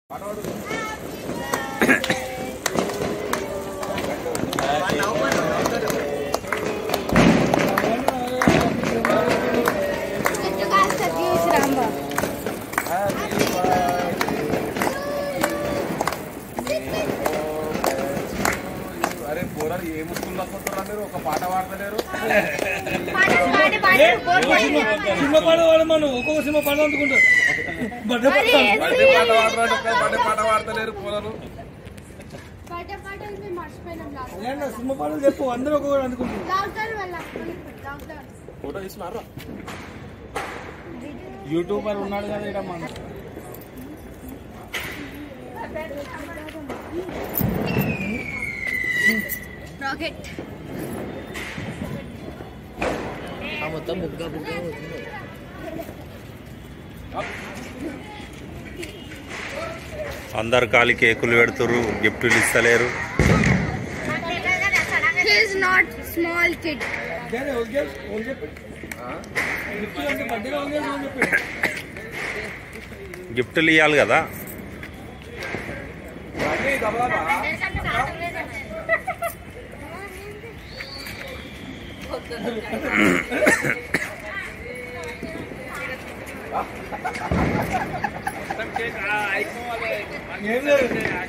अरे पोराలు ఏ ముస్కుల్లో కొట్టున్నారు ఒక పాట పాడలేరు సినిమా పాట వాడమను ఒక్కొక్క సినిమా పాట అందుకుంటారు బర్త్డే పాట పాడరాడు బర్త్డే పాట పాడలేరు పోరాలు బర్త్డే పాటలు మేము మర్చిపోయినాం ఏంటో సినిమా పాటలు చెప్పు అందరూ ఒక్కొక్కరు అందుకుంటారు లాక్డౌన్ వల్ల లాక్డౌన్ ఫోటో తీసుకున్నారా యూట్యూబర్ ఉన్నాడు కదా ఇక్కడ మన రాకెట్ మొత్తం బుగ్గ బుగ్గ అందరు కాలి కేకులు పెడుతురు గిఫ్టులు ఇస్తలేరు. he is not small kid దేనే ఓకే ఓకే గిఫ్ట్ అంటే బర్త్డే ఓకే చెప్పు గిఫ్టులు ఇవ్వాలి కదా. అన్నీ దబదబా ఏం లేదు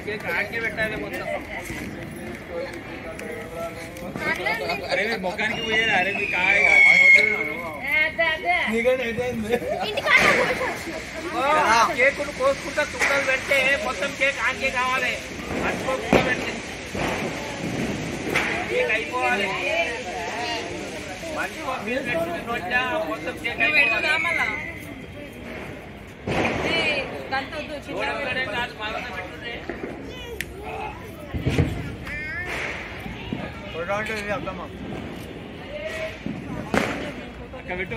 అరే మొఖానికి పోయారు అరే మీ కాయ నీకంటే అయితే కేకులు కోసుకుంటా చుక్కలు పెడితే మొత్తం కేక్ ఆకే కావాలి మర్చిపోకుండా పెడితే కేక్ అయిపోవాలి మర్చిపోకుండా మొత్తం కేక్ అయిపోవాలి పెట్టు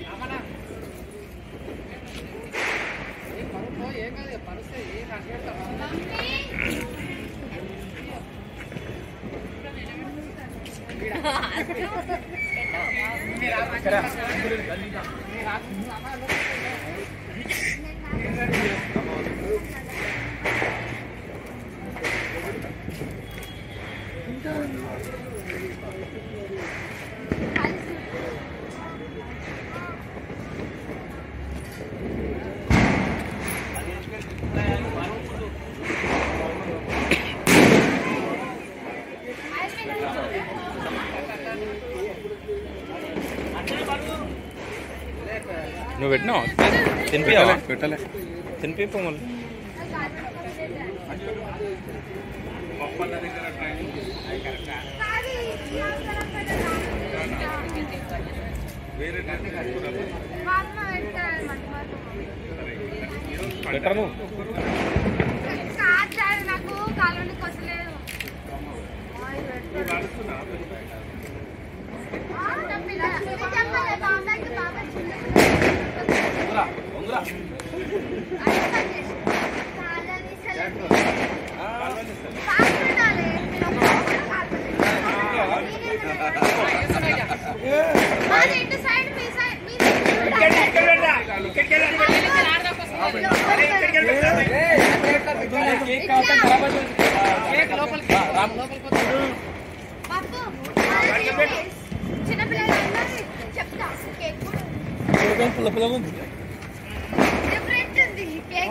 నువ్వు పెట్టినావా తినిపియావా పెట్టలే తినిపి మళ్ళీ పెట్టను నాకు కాలువనికి వస్తలేదు చిన్నపిల్లలు చెప్తా కేక్ పుల్ల పుల్ల ఉంది డిఫరెంట్ ఉంది కేక్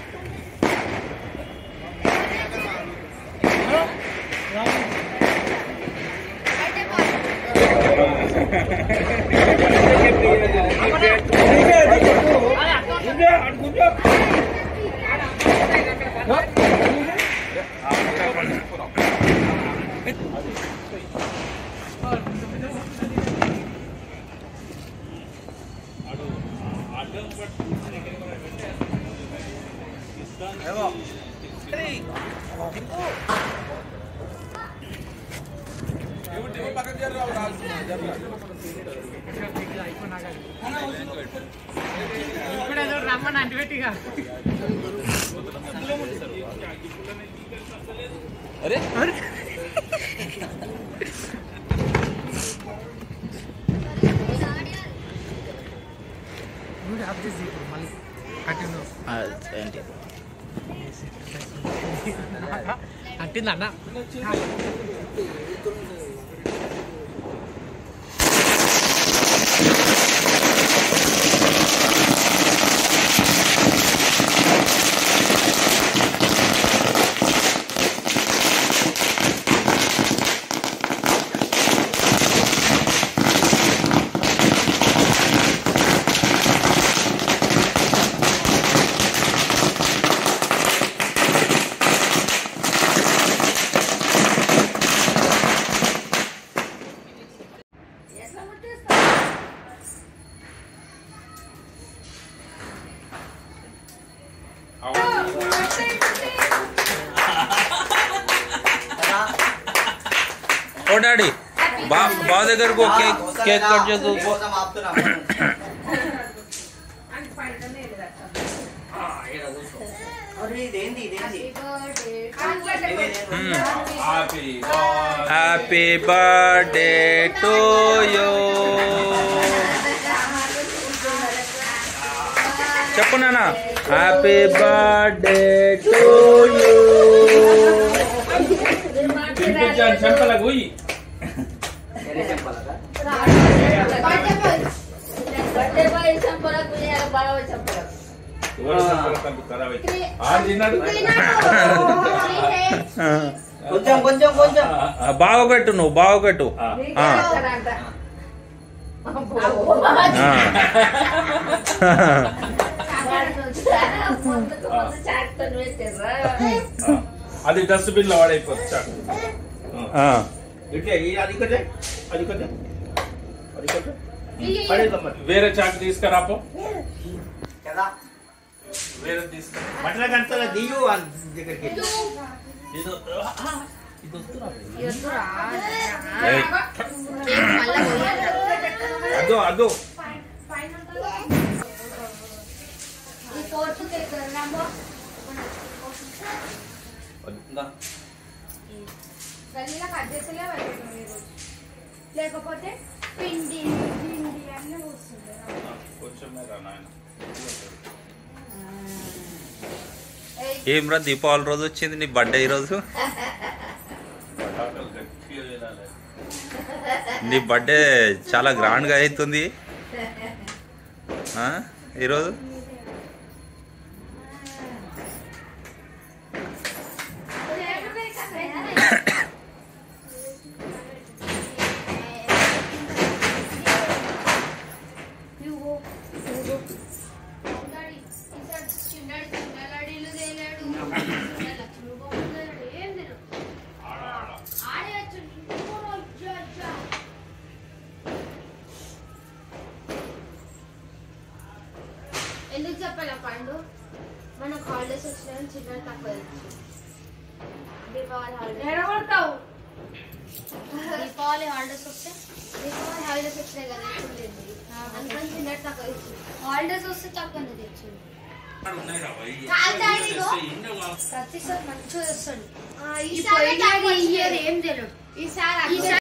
రమ్మని అంటిపెట్టిగా अरे आप जैसे कंटिन्यू అంటింది అన్న ఓ డాడీ బావ దగ్గరకు కేక్ కట్ చేసు హ్యాపీ బర్త్డే టు యూ చెప్పు నాన్న హ్యాపీ బర్త్డే టు యూ చెంపల పోయి బాగా కట్టు నువ్వు బాగా కట్టు అది డస్ట్బిన్ లో వాడైపోతుంది వేరే చాకు తీసుకురాపో వేరే తీసుకురా దిగు దగ్గరికి అదో అదో లేకపోతే పిండి పిండి అన్నీ వస్తుంది ఏమ్రా దీపావళి రోజు వచ్చింది నీ బర్త్డే ఈరోజు నీ బర్త్డే చాలా గ్రాండ్గా అవుతుంది ఈరోజు ఎందుకు చెప్పాలా పండు మనకు హాలిడేస్ వచ్చిన చిన్న తక్కువ దీపావళి హాలిడేస్ వస్తే దీపావళి హాలిడేస్ వచ్చినాయి కదా తెచ్చింది అందుకని చిన్న తక్కువ ఇచ్చింది హాలిడేస్ వస్తే తక్కువ తెచ్చింది ప్రతిసారి మంచిగా వస్తుంది ఏం తెలియదు ఈసారి